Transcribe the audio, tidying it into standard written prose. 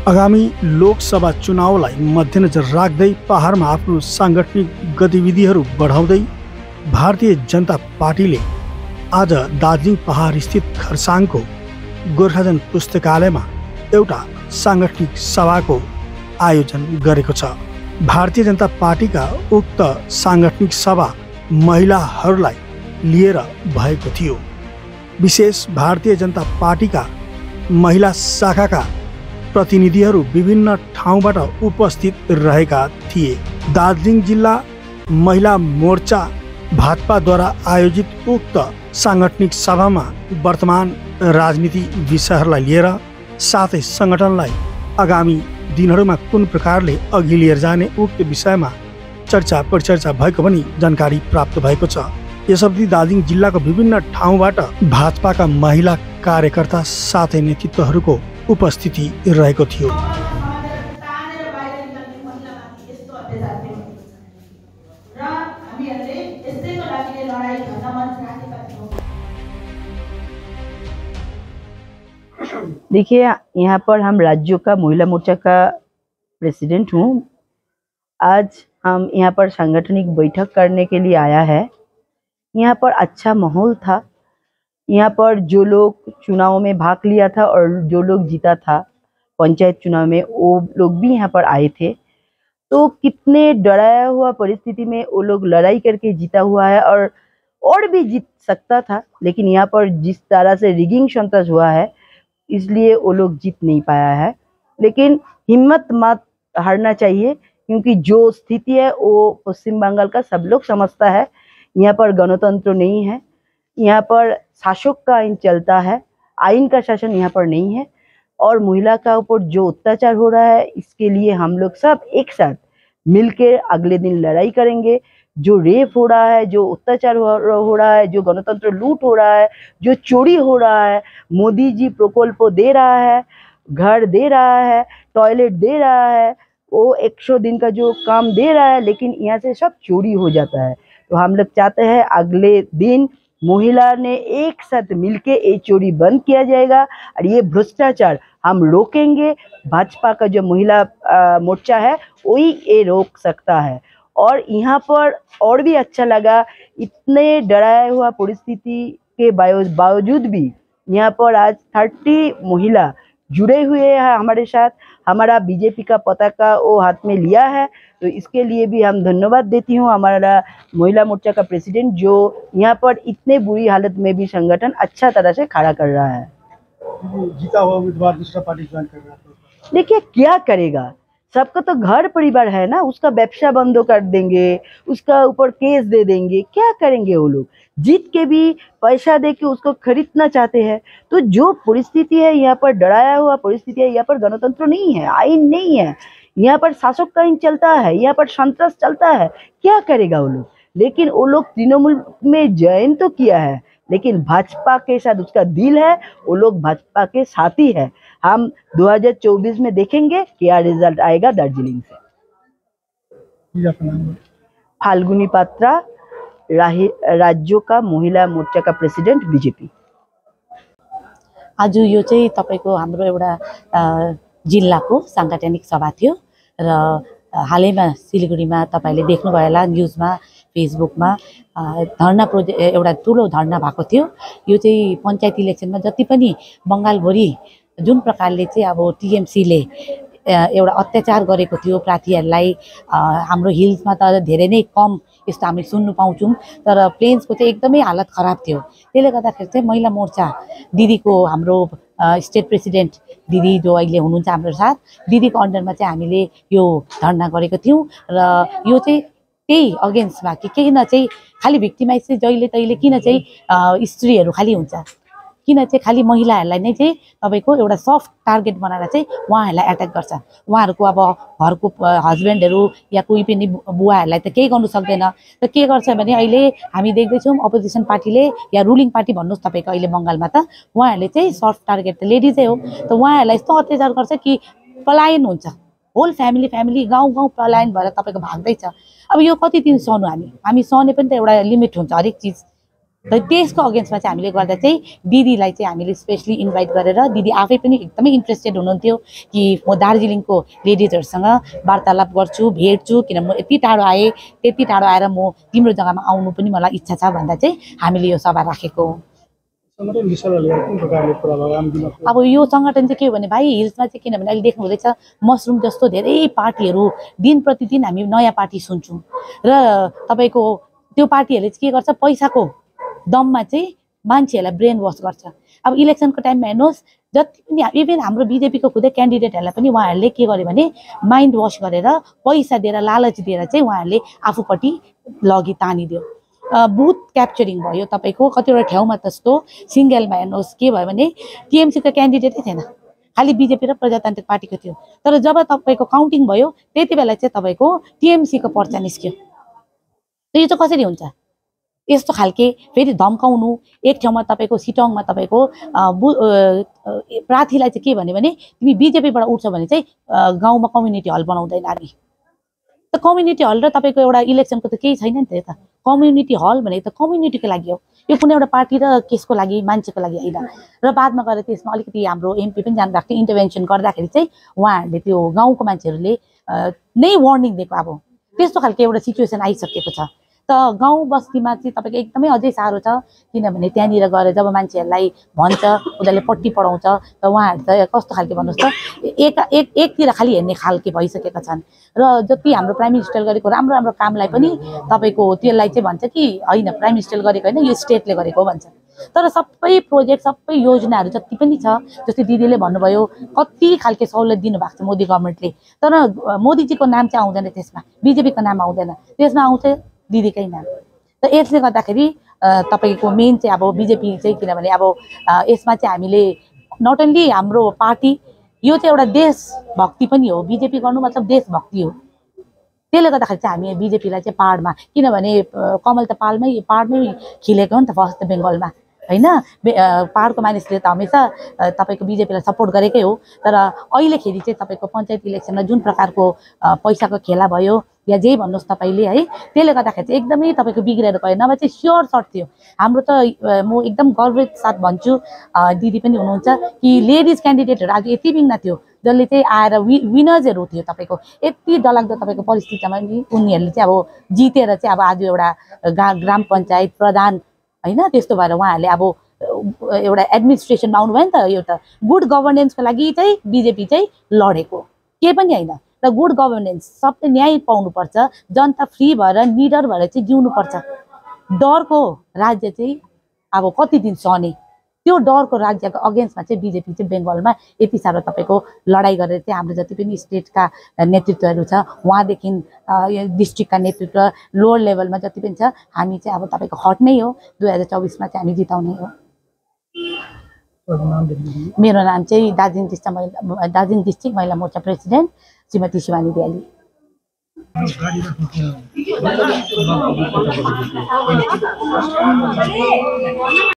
आगामी लोकसभा चुनावलाई मध्यनजर राख्दै पहाडमा आफ्नो साङ्गठनिक गतिविधिहरू बढाउँदै भारतीय जनता पार्टीले आज दार्जिलिङ पहाड स्थित खरसाङको गोर्खाजन पुस्तकालयमा एउटा साङ्गठनिक सभाको आयोजन गरेको छ। भारतीय जनता पार्टीका उक्त साङ्गठनिक सभा महिलाहरूलाई लिएर भएको थियो। विशेष भारतीय जनता पार्टीका महिला शाखाका प्रतिनिधिहरू विभिन्न ठाउँबाट उपस्थित रहेका थिए। दार्जिलिङ जिल्ला महिला मोर्चा भाजपाद्वारा आयोजित उक्त साङ्गठनिक सभामा वर्तमान राजनीति विषयहरूलाई लिएर साथै सङ्गठनलाई आगामी दिनहरूमा कुन प्रकारले अघि लिएर जाने उक्त विषयमा चर्चा परिचर्चा भएको पनि जानकारी प्राप्त भएको छ। यसअवधि दार्जिलिङ जिल्लाको विभिन्न ठाउँबाट भाजपाका महिला कार्यकर्ता साथै नेतृत्वहरूको उपस्थिति रहेको थियो। देखिए, यहाँ पर हम राज्यों का महिला मोर्चा का प्रेसिडेंट हूँ। आज हम यहाँ पर सांगठनिक बैठक करने के लिए आया है। यहाँ पर अच्छा माहौल था। यहाँ पर जो लोग चुनाव में भाग लिया था और जो लोग जीता था पंचायत चुनाव में, वो लोग भी यहाँ पर आए थे। तो कितने डराया हुआ परिस्थिति में वो लोग लड़ाई करके जीता हुआ है और भी जीत सकता था, लेकिन यहाँ पर जिस तरह से रिगिंग संतोष हुआ है इसलिए वो लोग जीत नहीं पाया है। लेकिन हिम्मत मत हारना चाहिए, क्योंकि जो स्थिति है वो पश्चिम बंगाल का सब लोग समझता है। यहाँ पर गणतंत्र नहीं है, यहाँ पर शासक का आइन चलता है, आइन का शासन यहाँ पर नहीं है। और महिला का ऊपर जो अत्याचार हो रहा है इसके लिए हम लोग सब एक साथ मिलकर अगले दिन लड़ाई करेंगे। जो रेप हो रहा है, जो अत्याचार हो रहा है, जो गणतंत्र लूट हो रहा है, जो चोरी हो रहा है, मोदी जी प्रकल्प दे रहा है, घर दे रहा है, टॉयलेट दे रहा है, वो 100 दिन का जो काम दे रहा है, लेकिन यहाँ से सब चोरी हो जाता है। तो हम लोग चाहते हैं अगले दिन महिला ने एक साथ मिलके ये चोरी बंद किया जाएगा और ये भ्रष्टाचार हम रोकेंगे। भाजपा का जो महिला मोर्चा है वही ये रोक सकता है। और यहाँ पर और भी अच्छा लगा, इतने डराया हुआ परिस्थिति के बावजूद भी यहाँ पर आज 30 महिला जुड़े हुए हैं हमारे साथ। हमारा बीजेपी का पताका वो हाथ में लिया है, तो इसके लिए भी हम धन्यवाद देती हूँ हमारा महिला मोर्चा का प्रेसिडेंट, जो यहाँ पर इतने बुरी हालत में भी संगठन अच्छा तरह से खड़ा कर रहा है। जीता हुआ उम्मीदवार दूसरा पार्टी ज्वाइन कर रहा है। देखिए क्या करेगा, सबका तो घर परिवार है ना, उसका व्यवसाय बंद कर देंगे, उसका ऊपर केस दे देंगे, क्या करेंगे वो लोग? जीत के भी पैसा दे के उसको खरीदना चाहते हैं। तो जो परिस्थिति है यहाँ पर डराया हुआ परिस्थिति है, यहाँ पर गणतंत्र नहीं है, आइन नहीं है, यहाँ पर शासक का आइन चलता है, यहाँ पर संतोष चलता है, क्या करेगा वो लोग? लेकिन वो लोग तृणमूल में ज्वाइन तो किया है, लेकिन भाजपा के साथ उसका दिल है, वो लोग भाजपा के साथी है। हम 2024 में देखेंगे क्या रिजल्ट आएगा दार्जिलिंग से। फाल्गुनी पात्रा, राज्यों का महिला मोर्चा का प्रेसिडेंट बीजेपी। आज यो चाहिँ तपाईको हाम्रो एउटा जिल्लाको सांगठनिक सभा थियो र हालैमा सिलिगुडीमा तपाईले देख्नुभयो होला न्युजमा, फेसबुकमा धरना एउटा ठुलो धरना भएको थियो। यो चाहिँ पञ्चायत इलेक्सनमा जति पनि बङ्गालभरि जुन प्रकारले चाहिँ अब टिएमसीले एउटा अत्याचार गरेको थियो प्रार्थीहरूलाई, हाम्रो हिल्समा त धेरै नै कम यस्तो हामी सुन्नु पाउँछौँ, तर प्लेन्सको चाहिँ एकदमै हालत खराब थियो। त्यसले गर्दाखेरि चाहिँ महिला मोर्चा दिदीको हाम्रो स्टेट प्रेसिडेन्ट दिदी जो अहिले हुनुहुन्छ हाम्रो साथ, दिदीको अन्डरमा चाहिँ हामीले यो धरना गरेको थियौँ। र यो चाहिँ त्यही अगेन्स्टमा कि किन चाहिँ खालि भिक्टिमाइज चाहिँ जहिले तहिले किन चाहिँ स्त्रीहरू खालि हुन्छ, किन चाहिँ खालि महिलाहरूलाई नै चाहिँ तपाईको एउटा सफ्ट टार्गेट बनाएर चाहिँ उहाँहरूलाई एट्याक गर्छ। उहाँहरूको अब घरको हस्बेन्डहरू या कोही पनि बुवाहरूलाई त केही गर्नु सक्दैन। त के गर्छ भने अहिले हामी देख्दैछौँ अपोजिसन पार्टीले या रुलिङ पार्टी भन्नुहोस् तपाईँको अहिले बङ्गालमा त उहाँहरूले चाहिँ सफ्ट टार्गेट त लेडिजै हो, त उहाँहरूलाई यस्तो अत्याचार गर्छ कि पलायन हुन्छ। होल फ्यामिली गाउँ पलायन भएर तपाईँको भाग्दैछ। अब यो कति दिन सहनु हामी सहने पनि त एउटा लिमिट हुन्छ हरेक चिज। र त्यसको अगेन्स्टमा चाहिँ हामीले गर्दा चाहिँ दिदीलाई चाहिँ हामीले स्पेसली इन्भाइट गरेर दिदी आफै पनि एकदमै इन्ट्रेस्टेड हुनुहुन्थ्यो कि म दार्जिलिङको लेडिजहरूसँग वार्तालाप गर्छु, भेट्छु, किन म यति टाढो आएँ, त्यति टाढो आएर म तिम्रो जग्गामा आउनु पनि मलाई इच्छा छ भन्दा चाहिँ हामीले यो सभा राखेको हो। अब यो सङ्गठन चाहिँ के हो भने भाइ हिल्समा चाहिँ किनभने अहिले देख्नु हुँदैछ मसरुम जस्तो धेरै पार्टीहरू दिन प्रतिदिन हामी नयाँ पार्टी सुन्छौँ र तपाईँको त्यो पार्टीहरूले चाहिँ के गर्छ पैसाको दममा चाहिँ मान्छेहरूलाई ब्रेन वास गर्छ। अब इलेक्सनको टाइममा हेर्नुहोस् जति पनि इभन हाम्रो बिजेपीको खुदै क्यान्डिडेटहरूलाई पनि उहाँहरूले के गर्यो भने माइन्ड वास गरेर पैसा दिएर लालच दिएर चाहिँ उहाँहरूले आफूपट्टि लगी तानिदियो। बुथ क्याप्चरिङ भयो तपाईँको कतिवटा ठाउँमा त्यस्तो सिङ्गलमा हेर्नुहोस् के भयो भने टिएमसीको क्यान्डिडेटै थिएन, खालि बिजेपी र प्रजातान्त्रिक पार्टीको थियो। तर जब तपाईँको काउन्टिङ भयो त्यति बेला चाहिँ तपाईँको टिएमसीको पर्चा निस्क्यो। यो चाहिँ कसरी हुन्छ? यस्तो खालके फेरि धम्काउनु। एक ठाउँमा तपाईँको सिटोङमा तपाईँको प्रार्थीलाई चाहिँ के भन्यो भने तिमी बिजेपीबाट उठ्छ भने चाहिँ गाउँमा कम्युनिटी हल बनाउँदैन हामी। त कम्युनिटी हल र तपाईँको एउटा इलेक्सनको त केही छैन नि त। यता कम्युनिटी हल भनेको त कम्युनिटीको लागि हो, यो कुनै एउटा पार्टी र केसको लागि मान्छेको लागि होइन। र बादमा गएर त्यसमा अलिकति हाम्रो एमपी पनि जानु भएको थियो, इन्टरभेन्सन गर्दाखेरि चाहिँ उहाँहरूले त्यो गाउँको मान्छेहरूले नै वार्निङ दिएको। अब त्यस्तो खालको एउटा सिचुएसन आइसकेको छ। त गाउँ बस्तीमा चाहिँ तपाईँको एकदमै अझै साह्रो छ, किनभने त्यहाँनिर गएर जब मान्छेहरूलाई भन्छ उनीहरूले पट्टी पढाउँछ त उहाँहरू त कस्तो खालके भन्नुहोस् त एकतिर खालि हेर्ने खालके भइसकेका छन्। र जति हाम्रो प्राइम मिनिस्टर गरेको राम्रो राम्रो कामलाई पनि तपाईँको त्यसलाई चाहिँ भन्छ कि होइन प्राइम मिनिस्टर गरेको होइन यो स्टेटले गरेको भन्छ। तर सबै प्रोजेक्ट सबै योजनाहरू जति पनि छ जस्तै दिदीले भन्नुभयो कति खालके सहुलियत दिनुभएको छ मोदी गभर्मेन्टले, तर मोदीजीको नाम चाहिँ आउँदैन त्यसमा, बिजेपीको नाम आउँदैन, त्यसमा आउँछ दिदीकै नाम। त यसले गर्दाखेरि तपाईँको मेन चाहिँ अब बिजेपी चाहिँ किनभने अब यसमा चाहिँ हामीले नट ओन्ली हाम्रो पार्टी यो चाहिँ एउटा देशभक्ति पनि हो। बिजेपी गर्नु मतलब देशभक्ति हो। त्यसले गर्दाखेरि चाहिँ हामी बिजेपीलाई चाहिँ पाहाडमा, किनभने कमल त पाहाडमै खिलेको हो नि त फर्स्ट बेङ्गलमा होइन। पाहाडको मानिसले त हमेसा तपाईँको बिजेपीलाई सपोर्ट गरेकै हो। तर अहिलेखेरि चाहिँ तपाईँको पञ्चायत इलेक्सनमा जुन प्रकारको पैसाको खेला भयो या जे भन्नुहोस् तपाईँले है, त्यसले गर्दाखेरि चाहिँ एकदमै तपाईँको बिग्रेर गयो। नभए चाहिँ स्योर सर्ट थियो हाम्रो त। म एकदम गर्वित साथ भन्छु, दिदी पनि हुनुहुन्छ कि लेडिज क्यान्डिडेटहरू आज यति बिघ्न थियो जसले चाहिँ आएर विनर्सहरू थियो। तपाईँको यति डरलाग्दो तपाईँको परिस्थितिमा उनीहरूले चाहिँ अब जितेर चाहिँ अब आज एउटा ग्राम पञ्चायत प्रधान होइन त्यस्तो भएर उहाँहरूले अब एउटा एडमिनिस्ट्रेसनमा आउनुभयो नि त। एउटा गुड गभर्नेन्सको लागि चाहिँ बिजेपी चाहिँ लडेको केही पनि होइन। र गुड गभर्नेन्स सबले न्याय पाउनुपर्छ, जनता फ्री भएर निडर भएर चाहिँ जिउनुपर्छ। डरको राज्य चाहिँ अब कति दिन सहने, त्यो डरको राज्यको अगेन्स्टमा चाहिँ बिजेपी चाहिँ बेङ्गलमा यति साह्रो तपाईँको लडाइँ गरेर चाहिँ हाम्रो जति पनि स्टेटका नेतृत्वहरू छ उहाँदेखि डिस्ट्रिक्टका नेतृत्व लोवर लेभलमा जति पनि छ हामी चाहिँ अब तपाईँको हट नै हो। 2024मा चाहिँ हामी जिताउने हो। मेरो नाम चाहिँ दार्जिलिङ डिस्ट्रिक्ट महिला मोर्चा प्रेसिडेन्ट श्रीमती शिवानी दियाली।